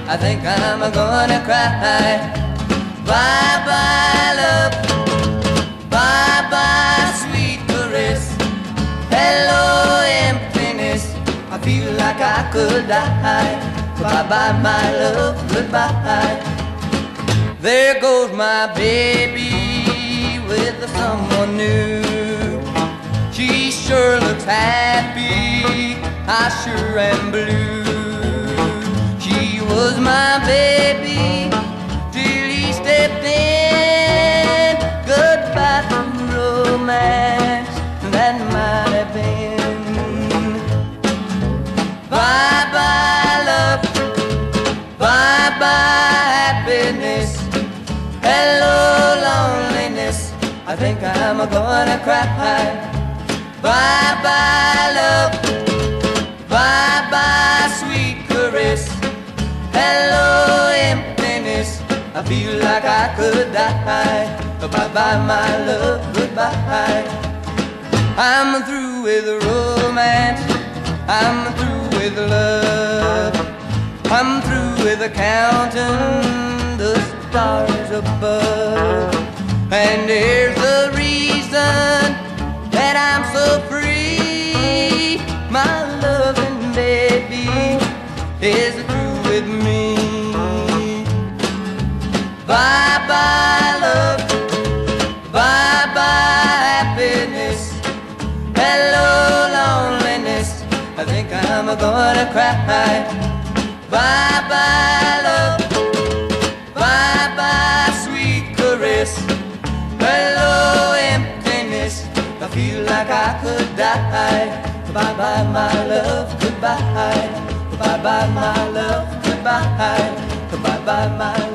I think I'm gonna cry. Bye-bye, love. Bye-bye, sweet caress. Hello, emptiness. I feel like I could die. Bye-bye, my love, goodbye. There goes my baby with someone new. She sure looks happy, I sure am blue. She was my baby till he stepped in. Goodbye to romance, that might have been. Bye-bye, love. Bye-bye, happiness. Hello, loneliness. I think I'm gonna cry. Bye-bye, love. Bye-bye, sweet caress. Hello, emptiness. I feel like I could die. Bye-bye, my love, goodbye. I'm through with romance. I'm through with love. I'm through with counting the stars above. And here's the reason that I'm so free. My loving baby is through with me. Bye-bye, love. Bye-bye, happiness. Hello, loneliness. I think I'm gonna cry. Bye-bye, love. Bye-bye, sweet caress. Hello, emptiness. I feel like I could die. Bye-bye, my love, goodbye. Bye-bye, my love, goodbye. Bye-bye, my love.